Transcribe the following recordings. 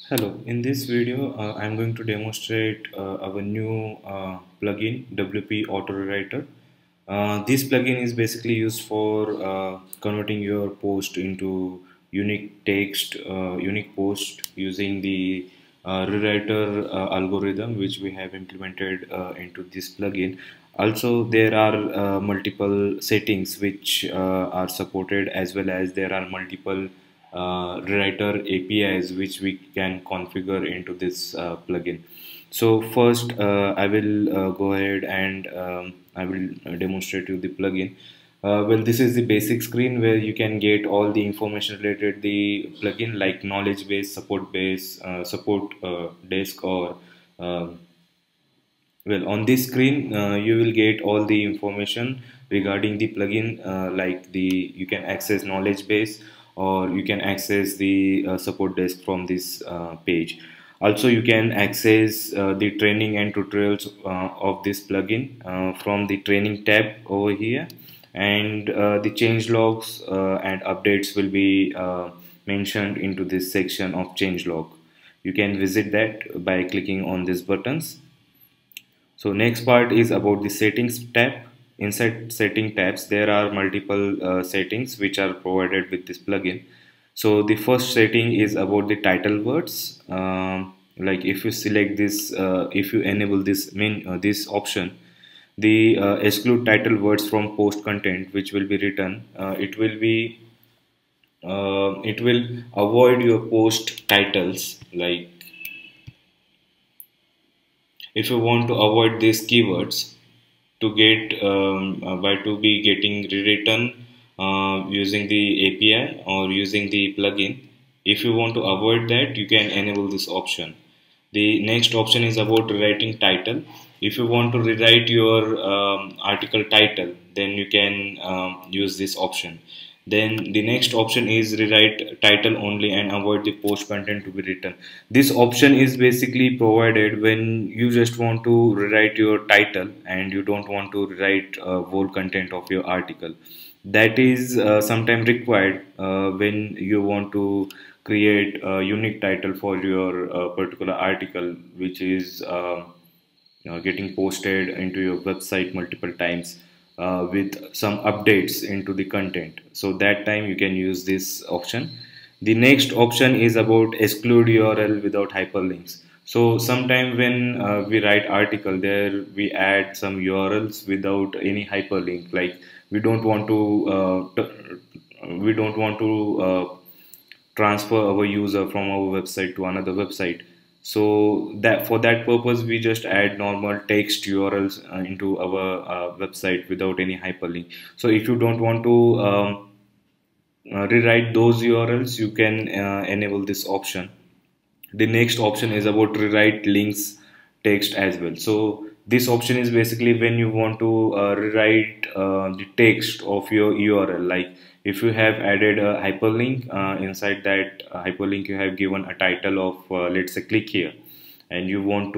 Hello, in this video I'm going to demonstrate our new plugin WP AutoRewriter. This plugin is basically used for converting your post into unique text, unique post using the rewriter algorithm which we have implemented into this plugin. Also, there are multiple settings which are supported, as well as there are multiple rewriter APIs which we can configure into this plugin. So first I will go ahead and I will demonstrate you the plugin. Well, this is the basic screen where you can get all the information related to the plugin, like knowledge base, support base, support desk, or well, on this screen, you will get all the information regarding the plugin, like you can access knowledge base, or you can access the support desk from this page. Also, you can access the training and tutorials of this plugin from the training tab over here, and the change logs and updates will be mentioned into this section of change log. You can visit that by clicking on these buttons. So next part is about the settings tab. Inside setting tabs, there are multiple settings which are provided with this plugin. So the first setting is about the title words. Like if you select this, if you enable this option, the exclude title words from post content which will be written. It will avoid your post titles. Like if you want to avoid these keywords to get by to be getting rewritten using the API or using the plugin, if you want to avoid that, you can enable this option. The next option is about rewriting title. If you want to rewrite your article title, then you can use this option. Then the next option is rewrite title only and avoid the post content to be written. This option is basically provided when you just want to rewrite your title and you don't want to rewrite whole content of your article. That is sometimes required when you want to create a unique title for your particular article, which is getting posted into your website multiple times with some updates into the content. So that time you can use this option. The next option is about exclude URL without hyperlinks. So sometime when we write article, there we add some URLs without any hyperlink. Like we don't want to transfer our user from our website to another website. So that for that purpose, we just add normal text URLs into our website without any hyperlink. So if you don't want to rewrite those URLs, you can enable this option. The next option is about rewrite links text as well. So this option is basically when you want to rewrite the text of your URL. Like if you have added a hyperlink, inside that hyperlink you have given a title of let's say click here, and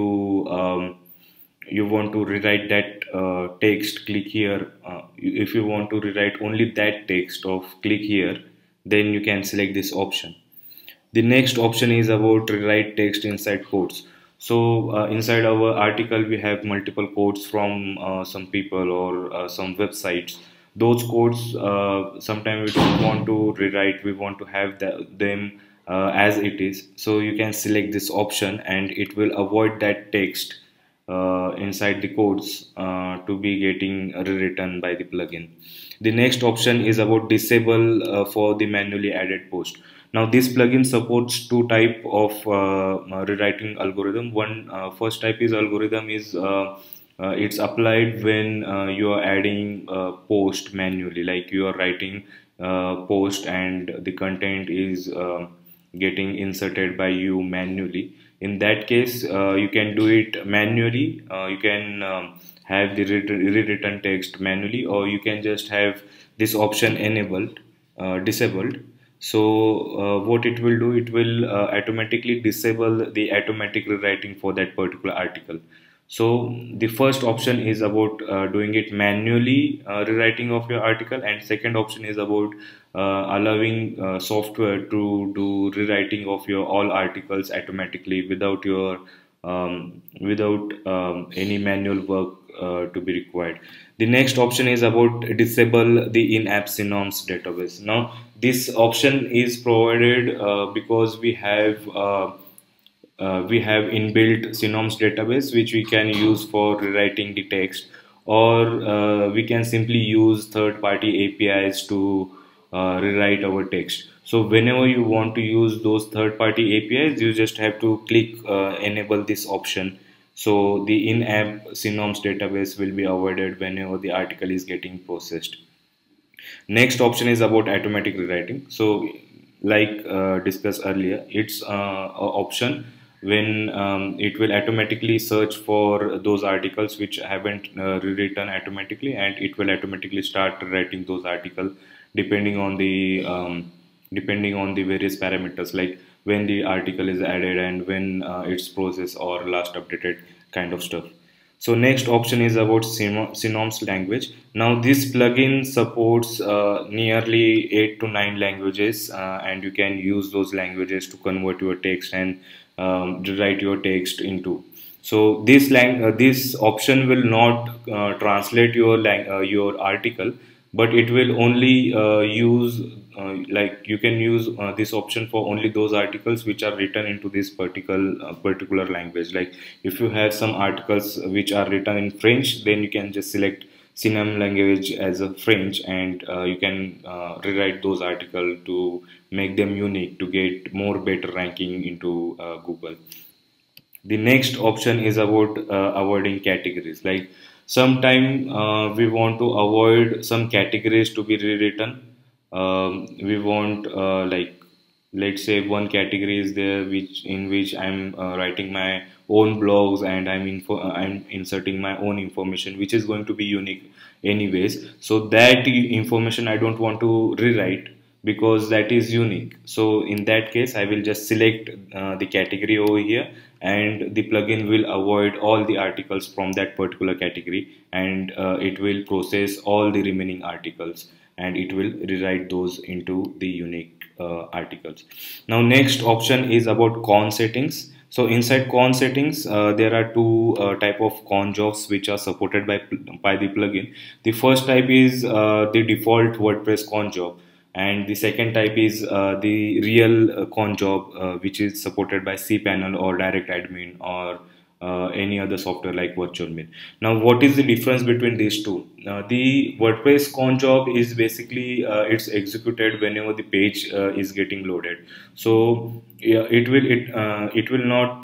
you want to rewrite that text click here. If you want to rewrite only that text of click here, then you can select this option. The next option is about rewrite text inside quotes. So inside our article, we have multiple quotes from some people or some websites. Those quotes, sometimes we don't want to rewrite, we want to have them as it is. So you can select this option and it will avoid that text inside the codes to be getting rewritten by the plugin. The next option is about disable for the manually added post. Now this plugin supports two type of rewriting algorithm. One first type is algorithm is it's applied when you are adding post manually, like you are writing post and the content is getting inserted by you manually. In that case, you can do it manually. You can have the rewritten text manually, or you can just have this option enabled, disabled. So what it will do, it will automatically disable the automatic rewriting for that particular article. So the first option is about doing it manually, rewriting of your article, and second option is about allowing software to do rewriting of your all articles automatically without any manual work to be required. The next option is about disable the in-app synonyms database. Now this option is provided because we have inbuilt synonyms database which we can use for rewriting the text, or we can simply use third-party APIs to rewrite our text. So whenever you want to use those third-party APIs, you just have to click enable this option. So the in-app synonyms database will be avoided whenever the article is getting processed. Next option is about automatic rewriting. So like discussed earlier, it's a option when it will automatically search for those articles which haven't rewritten automatically, and it will automatically start writing those articles depending on the various parameters, like when the article is added and when it's processed or last updated kind of stuff. So next option is about synonyms language. Now this plugin supports nearly 8 to 9 languages, and you can use those languages to convert your text and rewrite your text into. So this option will not translate your article, but it will only use like you can use this option for only those articles which are written into this particular language. Like if you have some articles which are written in French, then you can just select synonym language as a French, and you can rewrite those articles to make them unique to get more better ranking into Google. The next option is about avoiding categories. Like sometime we want to avoid some categories to be rewritten. We want like let's say one category is there which I'm writing my own blogs, and I'm inserting my own information which is going to be unique anyways. So that information I don't want to rewrite because that is unique. So in that case I will just select the category over here, and the plugin will avoid all the articles from that particular category, and it will process all the remaining articles, and it will rewrite those into the unique articles. Now next option is about cron settings. So inside cron settings there are two type of cron jobs which are supported by the plugin. The first type is the default WordPress cron job, and the second type is the real cron job which is supported by cPanel or direct admin or any other software like virtual mail. Now what is the difference between these two? The WordPress cron job is basically it's executed whenever the page is getting loaded. So yeah, it will not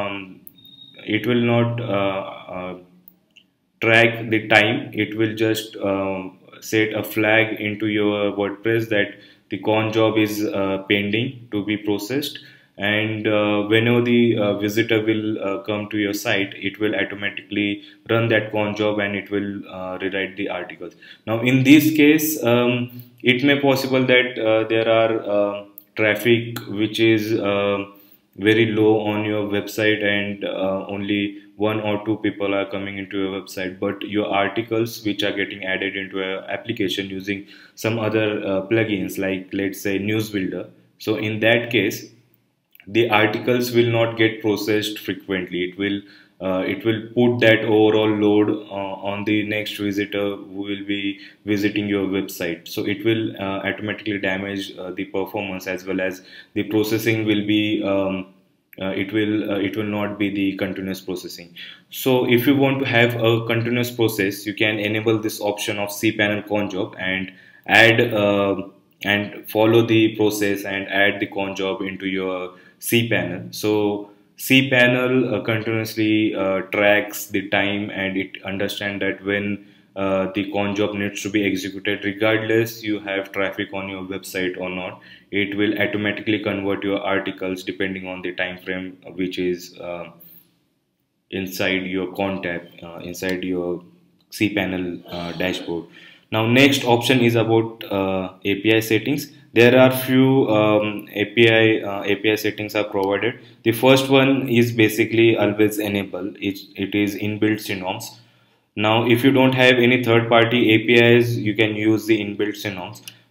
track the time. It will just set a flag into your WordPress that the cron job is pending to be processed, and whenever the visitor will come to your site, it will automatically run that cron job and it will rewrite the articles. Now in this case it may possible that there are traffic which is very low on your website, and only one or two people are coming into your website, but your articles which are getting added into an application using some other plugins like let's say news builder. So in that case the articles will not get processed frequently. It will put that overall load on the next visitor who will be visiting your website. So it will automatically damage the performance, as well as the processing will be it will not be the continuous processing. So if you want to have a continuous process, you can enable this option of cPanel cron job and add and follow the process and add the cron job into your cPanel. So cPanel continuously tracks the time, and it understands that when the cron job needs to be executed, regardless you have traffic on your website or not. It will automatically convert your articles depending on the time frame which is inside your cron tab, inside your cPanel dashboard. Now next option is about API settings. There are few API settings are provided. The first one is basically always enable. It is inbuilt synonyms. Now if you don't have any third-party APIs, you can use the inbuilt synonyms.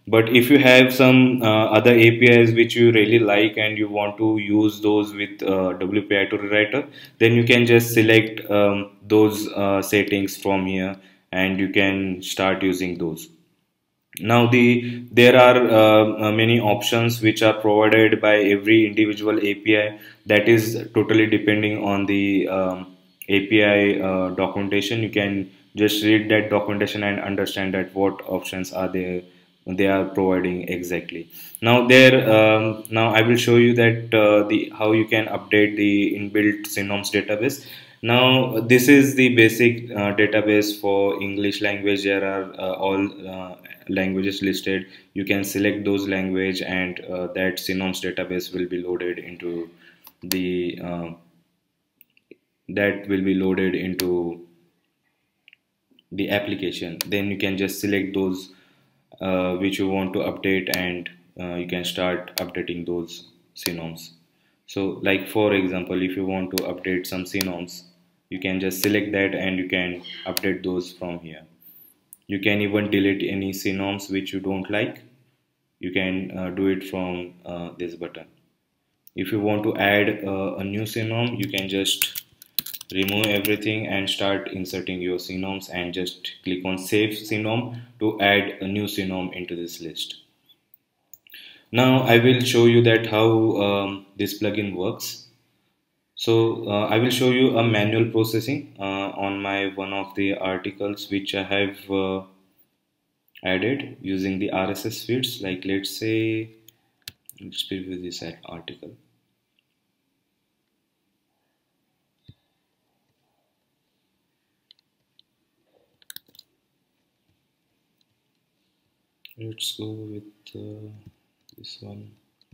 But if you have some other APIs which you really like and you want to use those with WP AutoRewriter, then you can just select those settings from here and you can start using those. Now there are many options which are provided by every individual API. That is totally depending on the API documentation. You can just read that documentation and understand that what options are there they are providing exactly. Now I will show you that the how you can update the inbuilt synonyms database. Now this is the basic database for English language. There are all languages listed. You can select those language and that synonyms database will be loaded into the that will be loaded into the application. Then you can just select those which you want to update and you can start updating those synonyms. So like for example, if you want to update some synonyms, you can just select that and you can update those from here. You can even delete any synonyms which you don't like. You can do it from this button. If you want to add a new synonym, you can just remove everything and start inserting your synonyms and just click on save synonym to add a new synonym into this list. Now I will show you that how this plugin works. So I will show you a manual processing on my one of the articles which I have added using the RSS feeds. Like let's say, let's preview this article. Let's go with this one.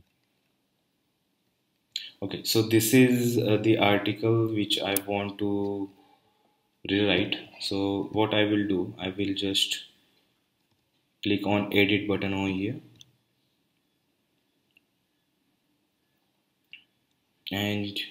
Okay, so this is the article which I want to rewrite. So what I will do, I will just click on edit button over here and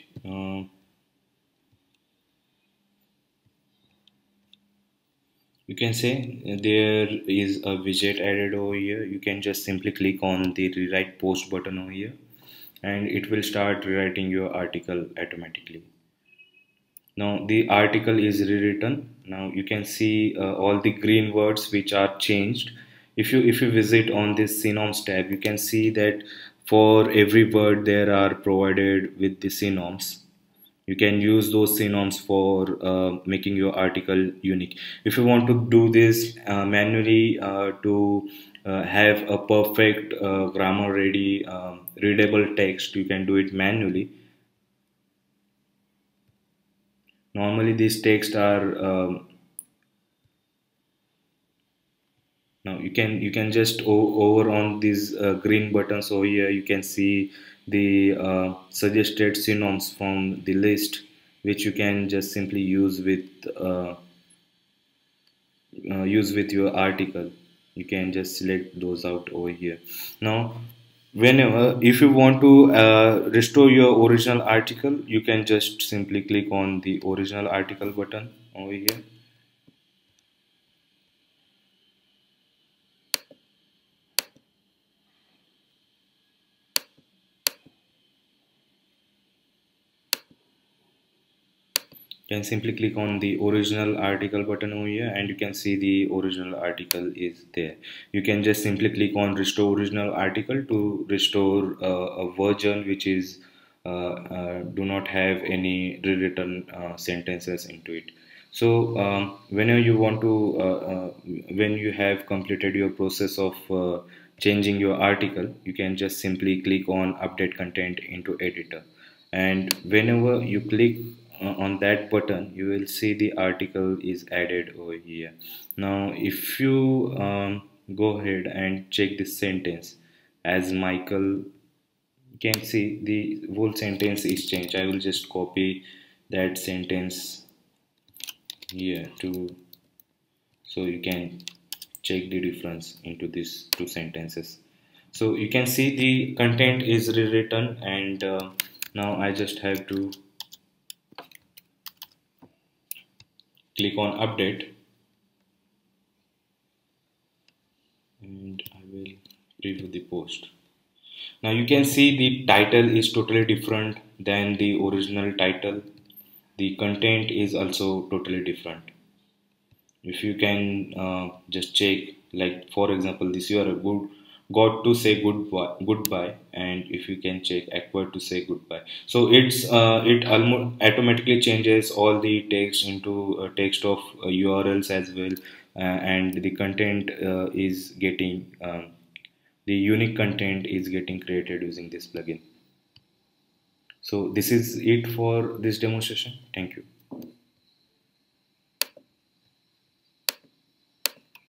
you can say there is a widget added over here. You can just simply click on the rewrite post button over here and it will start rewriting your article automatically. Now the article is rewritten. Now you can see all the green words which are changed. If you visit on this synonyms tab, you can see that for every word there are provided with the synonyms. You can use those synonyms for making your article unique. If you want to do this manually to have a perfect grammar ready readable text, you can do it manually. Normally these texts are now you can just over on these green buttons over here. You can see the suggested synonyms from the list, which you can just simply use with your article. You can just select those out over here. Now whenever if you want to restore your original article, you can just simply click on the original article button over here. Can simply click on the original article button over here and you can see the original article is there. You can just simply click on restore original article to restore a version which is do not have any rewritten sentences into it. So whenever you want to when you have completed your process of changing your article, you can just simply click on update content into editor, and whenever you click on that button, you will see the article is added over here. Now if you go ahead and check this sentence as Michael, you can see the whole sentence is changed. I will just copy that sentence here to, so you can check the difference into these two sentences. So you can see the content is rewritten, and now I just have to click on update and I will Review the post. Now you can see the title is totally different than the original title. The content is also totally different. If you can just check, like for example, this you are a good got to say goodbye, and if you can check acquired to say goodbye, so it almost automatically changes all the text into text of URLs as well, and the content is getting the unique content is getting created using this plugin. So this is it for this demonstration. Thank you.